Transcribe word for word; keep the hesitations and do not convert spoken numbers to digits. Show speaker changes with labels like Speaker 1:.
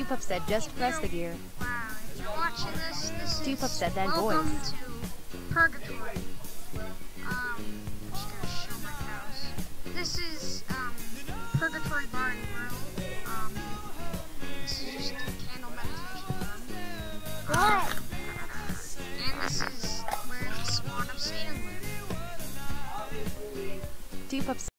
Speaker 1: Pup said just press the gear.
Speaker 2: Wow, if you're watching this, this
Speaker 1: Two
Speaker 2: is
Speaker 1: Pup said that
Speaker 2: welcome
Speaker 1: voice.
Speaker 2: to Purgatory. Um, just gonna show my house. This is, um, Purgatory Bar and Grill. Um, this is just a candle meditation room.
Speaker 3: What?
Speaker 2: And this is where the spawn of Satan lives.
Speaker 1: Two Pup